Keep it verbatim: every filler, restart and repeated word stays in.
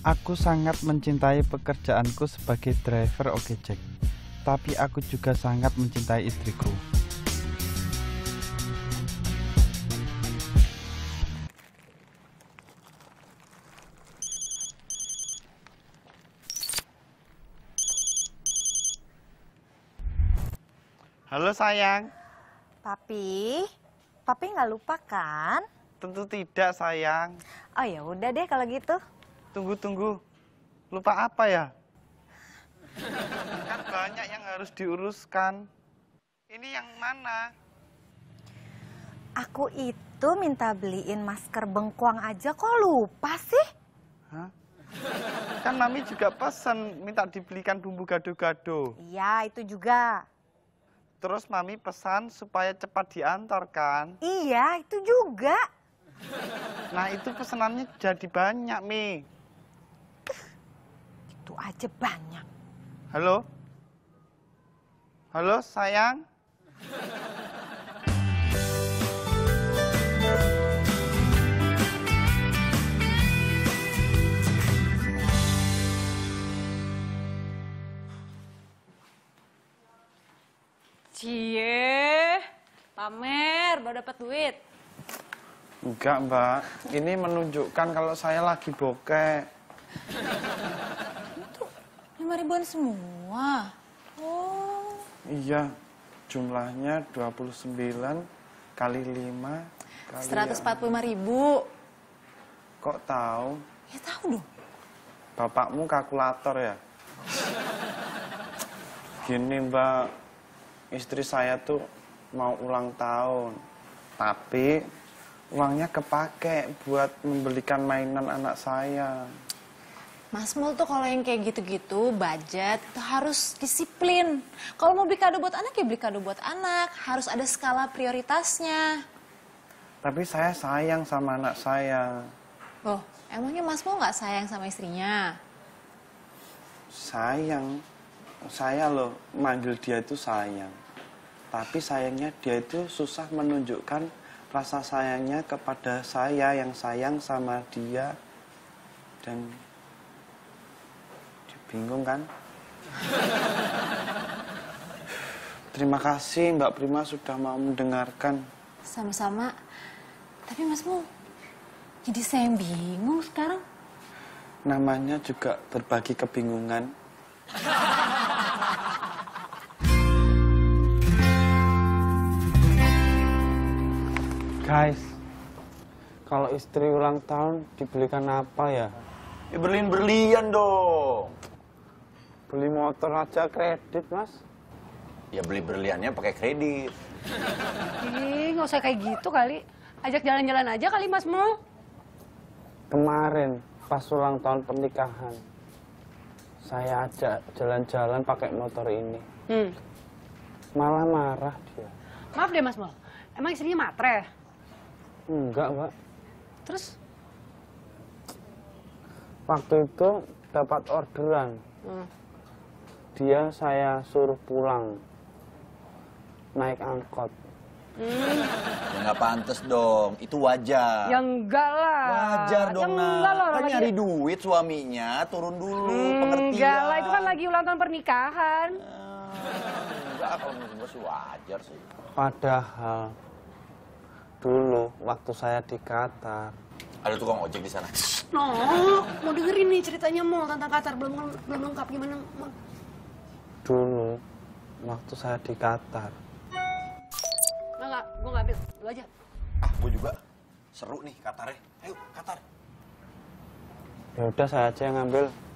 Aku sangat mencintai pekerjaanku sebagai driver ojek, tapi aku juga sangat mencintai istriku. Halo sayang. Papi, Papi nggak lupa kan? Tentu tidak sayang. Oh ya udah deh kalau gitu. Tunggu tunggu. Lupa apa ya? Kan banyak yang harus diuruskan. Ini yang mana? Aku itu minta beliin masker bengkuang aja kok lupa sih? Hah? Kan Mami juga pesan minta dibelikan bumbu gado-gado. Iya itu juga. Terus Mami pesan supaya cepat diantar kan? Iya itu juga. Nah itu pesanannya jadi banyak Mi. Itu aja banyak. Halo? Halo sayang? Cie, pamer, baru dapat duit. Enggak Mbak, ini menunjukkan kalau saya lagi bokeh. Itu lima ribuan semua. Oh. Iya, jumlahnya dua puluh sembilan kali lima kali seratus empat puluh lima ribu. Kok tahu? Ya tahu dong. Bapakmu kalkulator ya? Gini Mbak, istri saya tuh mau ulang tahun, tapi uangnya kepake buat membelikan mainan anak saya. Mas Mul tuh kalau yang kayak gitu-gitu, budget itu harus disiplin. Kalau mau beli kado buat anak ya beli kado buat anak, harus ada skala prioritasnya. Tapi saya sayang sama anak saya. Loh, emangnya Mas Mul nggak sayang sama istrinya? Sayang, saya loh manggil dia itu sayang. Tapi sayangnya dia itu susah menunjukkan rasa sayangnya kepada saya yang sayang sama dia. Dan dia bingung kan? Terima kasih Mbak Prima sudah mau mendengarkan. Sama-sama. Tapi Mas Mul, jadi saya yang bingung sekarang. Namanya juga berbagi kebingungan. Guys, kalau istri ulang tahun dibelikan apa ya? Ya berlian berlian dong. Beli motor aja kredit, Mas. Ya beli berliannya pakai kredit. Ih, nggak usah kayak gitu kali. Ajak jalan-jalan aja kali Mas Mul. Kemarin pas ulang tahun pernikahan, saya ajak jalan-jalan pakai motor ini. Hmm. Malah marah dia. Maaf deh Mas Mul, emang istrinya matre? Enggak, Mbak. Terus? Waktu itu dapat orderan. Hmm. Dia saya suruh pulang. Naik angkot. Hmm. Ya nggak pantas dong, itu wajar. Ya enggak lah. Wajar dong, ya enggak lah, Nak. Kan lagi... nyari duit suaminya, turun dulu, Hmm, pengertian. enggak lah, itu kan lagi ulang tahun pernikahan. Ah, enggak, kalau menurut gue sih wajar sih. Padahal dulu waktu saya di Qatar. Ada tukang ojek di sana. No, mau dengerin nih ceritanya Mul tentang Qatar, belum belum lengkap gimana Mul? Dulu waktu saya di Qatar. Enggak, enggak, gue nggak ambil, lu aja. Ah, gue juga. Seru nih Qatar ya. Ayo, Qatar. Ya udah saya aja yang ngambil.